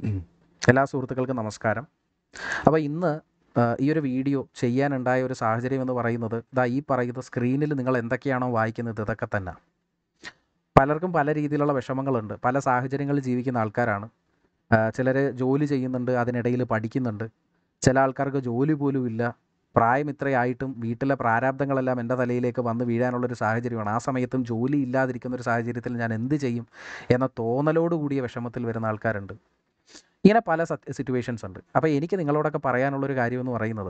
എല്ലാ സുഹൃത്തുക്കൾക്കും നമസ്കാരം. അപ്പോൾ ഇന്ന് ഈ ഒരു വീഡിയോ ചെയ്യാനുണ്ടായ ഒരു സാഹചര്യം എന്ന് പറയുന്നത് ഈ പറയുന്ന സ്ക്രീനിൽ നിങ്ങൾ എന്തൊക്കെയാണോ വായിക്കുന്നത് ഇതൊക്കെ തന്നെ. പലർക്കും പല രീതിയിലുള്ള വിഷമങ്ങളുണ്ട്. പല സാഹചര്യങ്ങളിൽ ജീവിക്കുന്ന ആൾക്കാരാണ്. ചിലർ ജോലി ചെയ്യുന്നുണ്ട്, അതിനിടയിൽ പഠിക്കുന്നുണ്ട്. ചില ആൾക്കാർക്ക് ജോലി പോലും ഇല്ല. പ്രായം ഇത്രയായിട്ടും വീട്ടിലെ പ്രാരാബ്ദങ്ങളെല്ലാം എൻ്റെ തലയിലേക്ക് വന്ന് വീഴാനുള്ളൊരു സാഹചര്യമാണ്. ആ സമയത്തും ജോലി ഇല്ലാതിരിക്കുന്ന ഒരു സാഹചര്യത്തിൽ ഞാൻ എന്ത് ചെയ്യും എന്ന തോന്നലോടുകൂടിയ വിഷമത്തിൽ വരുന്ന ആൾക്കാരുണ്ട്. ഇങ്ങനെ പല സിറ്റുവേഷൻസ് ഉണ്ട്. അപ്പോൾ എനിക്ക് നിങ്ങളോടൊക്കെ പറയാനുള്ളൊരു കാര്യമെന്ന് പറയുന്നത്,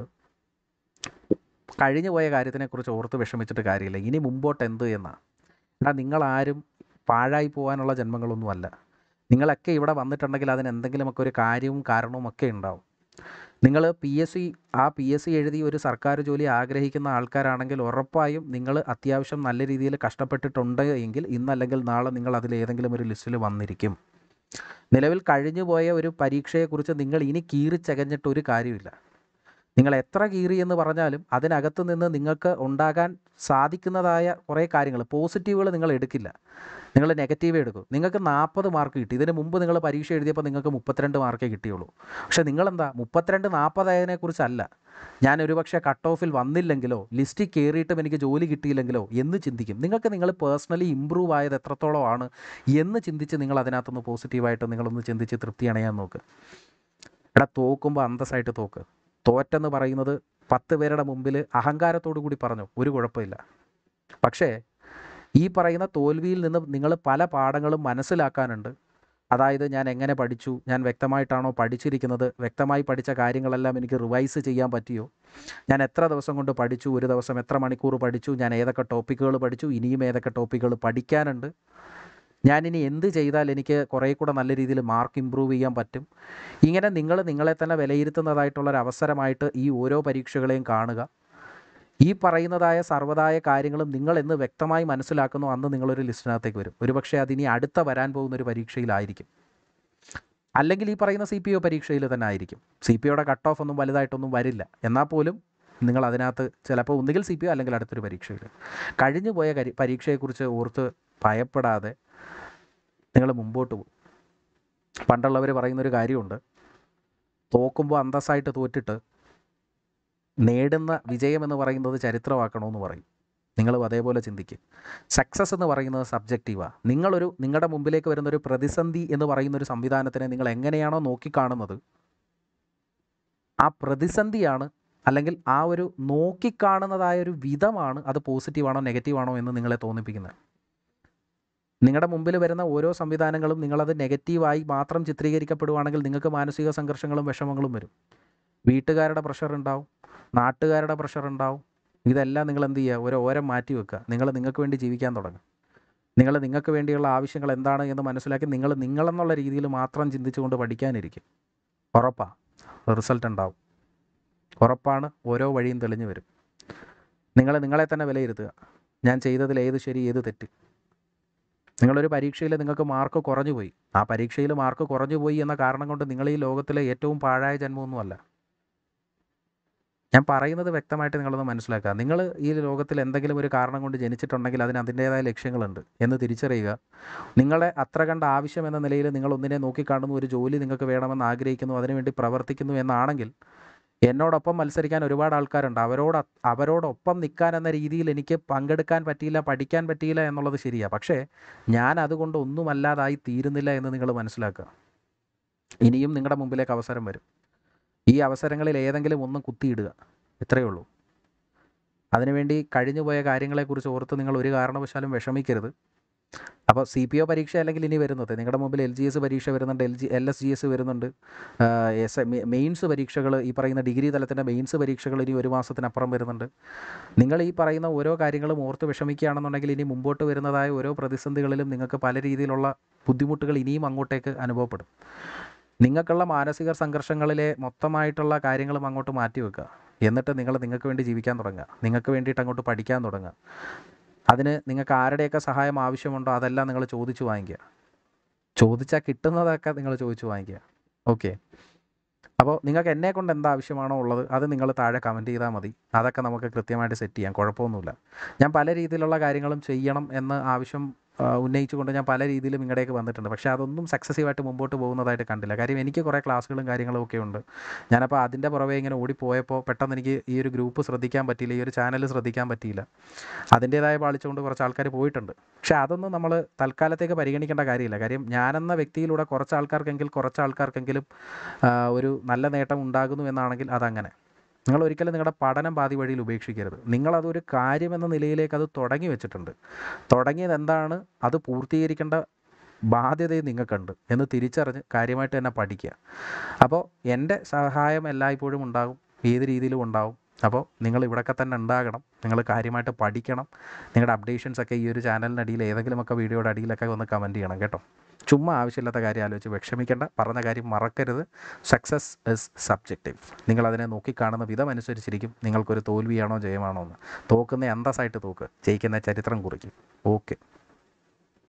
കഴിഞ്ഞു പോയ കാര്യത്തിനെക്കുറിച്ച് ഓർത്ത് വിഷമിച്ചിട്ട് കാര്യമില്ല. ഇനി മുമ്പോട്ട് എന്ത് എന്നാണ്. നിങ്ങളാരും പാഴായി പോകാനുള്ള ജന്മങ്ങളൊന്നുമല്ല. നിങ്ങളൊക്കെ ഇവിടെ വന്നിട്ടുണ്ടെങ്കിൽ അതിന് എന്തെങ്കിലുമൊക്കെ ഒരു കാര്യവും കാരണവും ഒക്കെ ഉണ്ടാവും. നിങ്ങൾ പി എസ് സി എഴുതി ഒരു സർക്കാർ ജോലി ആഗ്രഹിക്കുന്ന ആൾക്കാരാണെങ്കിൽ ഉറപ്പായും നിങ്ങൾ അത്യാവശ്യം നല്ല രീതിയിൽ കഷ്ടപ്പെട്ടിട്ടുണ്ട് എങ്കിൽ ഇന്നല്ലെങ്കിൽ നാളെ നിങ്ങൾ അതിൽ ഏതെങ്കിലും ഒരു ലിസ്റ്റിൽ വന്നിരിക്കും. നിലവിൽ കഴിഞ്ഞുപോയ ഒരു പരീക്ഷയെക്കുറിച്ച് നിങ്ങൾ ഇനി കീറിച്ചകഞ്ഞിട്ട് ഒരു കാര്യമില്ല. നിങ്ങൾ എത്ര കീറി എന്ന് പറഞ്ഞാലും അതിനകത്ത് നിന്ന് നിങ്ങൾക്ക് ഉണ്ടാകാൻ സാധിക്കുന്നതായ കുറേ കാര്യങ്ങൾ, പോസിറ്റീവുകൾ നിങ്ങൾ എടുക്കില്ല, നിങ്ങൾ നെഗറ്റീവേ എടുക്കും. നിങ്ങൾക്ക് 40 മാർക്ക് കിട്ടി. ഇതിന് മുമ്പ് നിങ്ങൾ പരീക്ഷ എഴുതിയപ്പോൾ നിങ്ങൾക്ക് 32 മാർക്കേ കിട്ടിയുള്ളൂ. പക്ഷേ നിങ്ങളെന്താ 32 40 ആയതിനെക്കുറിച്ചല്ല, ഞാൻ ഒരുപക്ഷെ കട്ട് ഓഫിൽ വന്നില്ലെങ്കിലോ ലിസ്റ്റിൽ കയറിയിട്ടും എനിക്ക് ജോലി കിട്ടിയില്ലെങ്കിലോ എന്ന് ചിന്തിക്കും. നിങ്ങൾ പേഴ്സണലി ഇമ്പ്രൂവ് ആയത് എത്രത്തോളമാണ് എന്ന് ചിന്തിച്ച് നിങ്ങൾ അതിനകത്തുനിന്ന് പോസിറ്റീവായിട്ട് നിങ്ങളൊന്ന് ചിന്തിച്ച് തൃപ്തി അണയാൻ നോക്ക്. തോക്കുമ്പോൾ അന്തസ്സായിട്ട് തോക്ക്. തോറ്റെന്ന് പറയുന്നത് 10 പേരുടെ മുമ്പിൽ അഹങ്കാരത്തോടു കൂടി പറഞ്ഞു, ഒരു കുഴപ്പമില്ല. പക്ഷേ ഈ പറയുന്ന തോൽവിയിൽ നിന്ന് നിങ്ങൾ പല പാഠങ്ങളും മനസ്സിലാക്കാനുണ്ട്. അതായത് ഞാൻ എങ്ങനെ പഠിച്ചു, ഞാൻ വ്യക്തമായിട്ടാണോ പഠിച്ചിരിക്കുന്നത്, വ്യക്തമായി പഠിച്ച കാര്യങ്ങളെല്ലാം എനിക്ക് റിവൈസ് ചെയ്യാൻ പറ്റിയോ, ഞാൻ എത്ര ദിവസം കൊണ്ട് പഠിച്ചു, ഒരു ദിവസം എത്ര മണിക്കൂർ പഠിച്ചു, ഞാൻ ഏതൊക്കെ ടോപ്പിക്കുകൾ പഠിച്ചു, ഇനിയും ഏതൊക്കെ ടോപ്പിക്കുകൾ പഠിക്കാനുണ്ട്, ഞാനിനി എന്ത് ചെയ്താൽ എനിക്ക് കുറേ കൂടെ നല്ല രീതിയിൽ മാർക്ക് ഇമ്പ്രൂവ് ചെയ്യാൻ പറ്റും. ഇങ്ങനെ നിങ്ങൾ നിങ്ങളെ തന്നെ വിലയിരുത്തുന്നതായിട്ടുള്ളൊരവസരമായിട്ട് ഈ ഓരോ പരീക്ഷകളെയും കാണുക. ഈ പറയുന്നതായ സർവ്വതായ കാര്യങ്ങളും നിങ്ങൾ എന്ന് വ്യക്തമായി മനസ്സിലാക്കുന്നു അന്ന് നിങ്ങളൊരു ലിസ്റ്റിനകത്തേക്ക് വരും. ഒരുപക്ഷെ അതിനി അടുത്ത വരാൻ പോകുന്നൊരു പരീക്ഷയിലായിരിക്കും, അല്ലെങ്കിൽ ഈ പറയുന്ന CPO പരീക്ഷയിൽ തന്നെ ആയിരിക്കും. CPOയുടെ കട്ട് ഓഫ് ഒന്നും വലുതായിട്ടൊന്നും വരില്ല. എന്നാൽ പോലും നിങ്ങൾ അതിനകത്ത് ചിലപ്പോൾ ഒന്നുകിൽ CPO അല്ലെങ്കിൽ അടുത്തൊരു പരീക്ഷയിൽ. കഴിഞ്ഞു പോയ പരീക്ഷയെക്കുറിച്ച് ഓർത്ത് ഭയപ്പെടാതെ നിങ്ങൾ മുമ്പോട്ട് പോകും. പണ്ടുള്ളവർ പറയുന്നൊരു കാര്യമുണ്ട്, തോക്കുമ്പോൾ അന്തസ്സായിട്ട് തോറ്റിട്ട് നേടുന്ന വിജയം എന്ന് പറയുന്നത് ചരിത്രമാക്കണമെന്ന് പറയും. നിങ്ങളും അതേപോലെ ചിന്തിക്കും. സക്സസ് എന്ന് പറയുന്നത് സബ്ജക്റ്റീവാണ്. നിങ്ങളുടെ മുമ്പിലേക്ക് വരുന്നൊരു പ്രതിസന്ധി എന്ന് പറയുന്നൊരു സംവിധാനത്തിനെ നിങ്ങൾ എങ്ങനെയാണോ നോക്കിക്കാണുന്നത്, ആ പ്രതിസന്ധിയാണ് അല്ലെങ്കിൽ ആ ഒരു നോക്കിക്കാണുന്നതായ ഒരു വിധമാണ് അത് പോസിറ്റീവാണോ നെഗറ്റീവാണോ എന്ന് നിങ്ങളെ തോന്നിപ്പിക്കുന്നത്. നിങ്ങളുടെ മുമ്പിൽ വരുന്ന ഓരോ സംവിധാനങ്ങളും നിങ്ങളത് നെഗറ്റീവായി മാത്രം ചിത്രീകരിക്കപ്പെടുവാണെങ്കിൽ നിങ്ങൾക്ക് മാനസിക സംഘർഷങ്ങളും വിഷമങ്ങളും വരും. വീട്ടുകാരുടെ പ്രഷർ ഉണ്ടാവും, നാട്ടുകാരുടെ പ്രഷർ ഉണ്ടാവും. ഇതെല്ലാം നിങ്ങൾ എന്ത് ചെയ്യുക, ഒരു ഓരം മാറ്റി വെക്കുക. നിങ്ങൾക്ക് വേണ്ടി ജീവിക്കാൻ തുടങ്ങും. നിങ്ങൾക്ക് വേണ്ടിയുള്ള ആവശ്യങ്ങൾ എന്താണ് എന്ന് മനസ്സിലാക്കി നിങ്ങളെന്നുള്ള രീതിയിൽ മാത്രം ചിന്തിച്ചുകൊണ്ട് പഠിക്കാനിരിക്കും. ഉറപ്പാണ് റിസൾട്ട് ഉണ്ടാവും. ഉറപ്പാണ് ഓരോ വഴിയും തെളിഞ്ഞു വരും. നിങ്ങളെ തന്നെ വിലയിരുത്തുക. ഞാൻ ചെയ്തതിൽ ഏത് ശരി ഏത് തെറ്റ്. നിങ്ങളൊരു പരീക്ഷയിൽ നിങ്ങൾക്ക് മാർക്ക് കുറഞ്ഞു പോയി. ആ പരീക്ഷയിൽ മാർക്ക് കുറഞ്ഞു പോയി എന്ന കാരണം കൊണ്ട് നിങ്ങൾ ഈ ലോകത്തിലെ ഏറ്റവും പാഴായ ജന്മമൊന്നുമല്ല. ഞാൻ പറയുന്നത് വ്യക്തമായിട്ട് നിങ്ങളൊന്ന് മനസ്സിലാക്കുക. നിങ്ങൾ ഈ ലോകത്തിൽ എന്തെങ്കിലും ഒരു കാരണം കൊണ്ട് ജനിച്ചിട്ടുണ്ടെങ്കിൽ അതിന് അതിൻ്റേതായ ലക്ഷ്യങ്ങളുണ്ട് എന്ന് തിരിച്ചറിയുക. നിങ്ങളെ അത്ര കണ്ട ആവശ്യം എന്ന നിലയിൽ നിങ്ങൾ ഒന്നിനെ നോക്കിക്കാണുന്നു, ഒരു ജോലി നിങ്ങൾക്ക് വേണമെന്ന് ആഗ്രഹിക്കുന്നു, അതിനുവേണ്ടി പ്രവർത്തിക്കുന്നു എന്നാണെങ്കിൽ എന്നോടൊപ്പം മത്സരിക്കാൻ ഒരുപാട് ആൾക്കാരുണ്ട്. അവരോടൊപ്പം നിൽക്കാൻ എന്ന രീതിയിൽ എനിക്ക് പങ്കെടുക്കാൻ പറ്റിയില്ല, പഠിക്കാൻ പറ്റിയില്ല എന്നുള്ളത് ശരിയാണ്. പക്ഷേ ഞാൻ അതുകൊണ്ട് ഒന്നുമല്ലാതായി തീരുന്നില്ല എന്ന് നിങ്ങൾ മനസ്സിലാക്കുക. ഇനിയും നിങ്ങളുടെ മുമ്പിലേക്ക് അവസരം വരും. ഈ അവസരങ്ങളിൽ ഏതെങ്കിലും ഒന്ന് കുത്തിയിടുക, ഇത്രയേ ഉള്ളൂ. അതിനുവേണ്ടി കഴിഞ്ഞുപോയ കാര്യങ്ങളെക്കുറിച്ച് ഓർത്ത് നിങ്ങൾ ഒരു കാരണവശാലും വിഷമിക്കരുത്. അപ്പോൾ CPO പരീക്ഷ അല്ലെങ്കിൽ ഇനി വരുന്നത് നിങ്ങളുടെ മുമ്പിൽ LGS പരീക്ഷ വരുന്നുണ്ട്, LSGS വരുന്നുണ്ട്, മെയിൻസ് പരീക്ഷകൾ, ഈ പറയുന്ന ഡിഗ്രി തലത്തിൻ്റെ മെയിൻസ് പരീക്ഷകൾ ഇനി ഒരു മാസത്തിനപ്പുറം വരുന്നുണ്ട്. നിങ്ങൾ ഈ പറയുന്ന ഓരോ കാര്യങ്ങളും ഓർത്ത് വിഷമിക്കുകയാണെന്നുണ്ടെങ്കിൽ ഇനി മുമ്പോട്ട് വരുന്നതായ ഓരോ പ്രതിസന്ധികളിലും നിങ്ങൾക്ക് പല രീതിയിലുള്ള ബുദ്ധിമുട്ടുകൾ ഇനിയും അങ്ങോട്ടേക്ക് അനുഭവപ്പെടും. നിങ്ങൾക്കുള്ള മാനസിക സംഘർഷങ്ങളിലെ മൊത്തമായിട്ടുള്ള കാര്യങ്ങളും അങ്ങോട്ട് മാറ്റി വെക്കുക. എന്നിട്ട് നിങ്ങൾക്ക് വേണ്ടി ജീവിക്കാൻ തുടങ്ങുക. നിങ്ങൾക്ക് വേണ്ടിയിട്ട് അങ്ങോട്ട് പഠിക്കാൻ തുടങ്ങുക. അതിന് നിങ്ങൾക്ക് ആരുടെയൊക്കെ സഹായം ആവശ്യമുണ്ടോ അതെല്ലാം നിങ്ങൾ ചോദിച്ചു വാങ്ങിക്കുക. ചോദിച്ചാൽ കിട്ടുന്നതൊക്കെ നിങ്ങൾ ചോദിച്ചു വാങ്ങിക്കുക. ഓക്കെ. അപ്പോൾ നിങ്ങൾക്ക് എന്നെക്കൊണ്ട് എന്താവശ്യമാണോ ഉള്ളത് അത് നിങ്ങൾ താഴെ കമൻറ്റ് ചെയ്താൽ മതി. അതൊക്കെ നമുക്ക് കൃത്യമായിട്ട് സെറ്റ് ചെയ്യാം, കുഴപ്പമൊന്നുമില്ല. ഞാൻ പല രീതിയിലുള്ള കാര്യങ്ങളും ചെയ്യണം എന്ന് ആവശ്യം ഉന്നയിച്ചുകൊണ്ട് ഞാൻ പല രീതിയിലും ഇങ്ങടേക്ക് വന്നിട്ടുണ്ട്. പക്ഷേ അതൊന്നും സക്സസീവായിട്ട് മുമ്പോട്ട് പോകുന്നതായിട്ട് കണ്ടില്ല. കാര്യം എനിക്ക് കുറേ ക്ലാസ്സുകളും കാര്യങ്ങളും ഒക്കെ ഉണ്ട്. ഞാനപ്പോൾ അതിൻ്റെ പുറമെ ഇങ്ങനെ ഓടിപ്പോയപ്പോൾ പെട്ടെന്ന് എനിക്ക് ഈ ഒരു ഗ്രൂപ്പ് ശ്രദ്ധിക്കാൻ പറ്റിയില്ല, ഈ ഒരു ചാനൽ ശ്രദ്ധിക്കാൻ പറ്റിയില്ല. അതിൻ്റേതായ പാളിച്ചുകൊണ്ട് കുറച്ച് ആൾക്കാർ പോയിട്ടുണ്ട്. പക്ഷേ അതൊന്നും നമ്മൾ തൽക്കാലത്തേക്ക് പരിഗണിക്കേണ്ട കാര്യമില്ല. കാര്യം ഞാനെന്ന വ്യക്തിയിലൂടെ കുറച്ച് ആൾക്കാർക്കെങ്കിലും ഒരു നല്ല നേട്ടം ഉണ്ടാകുന്നു എന്നാണെങ്കിൽ അതങ്ങനെ. നിങ്ങൾ ഒരിക്കലും നിങ്ങളുടെ പഠനം പാതി വഴിയിൽ ഉപേക്ഷിക്കരുത്. നിങ്ങളതൊരു കാര്യമെന്ന നിലയിലേക്ക് അത് തുടങ്ങി വെച്ചിട്ടുണ്ട്. തുടങ്ങിയത് എന്താണ്, അത് പൂർത്തീകരിക്കേണ്ട ബാധ്യതയും നിങ്ങൾക്കുണ്ട് എന്ന് തിരിച്ചറിഞ്ഞ് കാര്യമായിട്ട് തന്നെ പഠിക്കുക. അപ്പോൾ എൻ്റെ സഹായം എല്ലായ്പ്പോഴും ഉണ്ടാകും, ഏത് രീതിയിലും ഉണ്ടാകും. അപ്പോൾ നിങ്ങൾ ഇവിടെയൊക്കെ തന്നെ ഉണ്ടാകണം, നിങ്ങൾ കാര്യമായിട്ട് പഠിക്കണം. നിങ്ങളുടെ അപ്ഡേഷൻസൊക്കെ ഈ ഒരു ചാനലിനടിയിൽ ഏതെങ്കിലുമൊക്കെ വീഡിയോയുടെ അടിയിലൊക്കെ ഒന്ന് കമൻറ്റ് ചെയ്യണം കേട്ടോ. ചുമ്മാ ആവശ്യമില്ലാത്ത കാര്യം ആലോചിച്ച് വിഷമിക്കേണ്ട. പറഞ്ഞ കാര്യം മറക്കരുത്. Success is subjective. നിങ്ങളതിനെ നോക്കിക്കാണുന്ന വിധം അനുസരിച്ചിരിക്കും നിങ്ങൾക്കൊരു തോൽവിയാണോ ജയമാണോ എന്ന്. തോക്കുന്ന അന്തസ്സായിട്ട് തോക്ക്, ജയിക്കുന്ന ചരിത്രം കുറിക്കും. ഓക്കെ.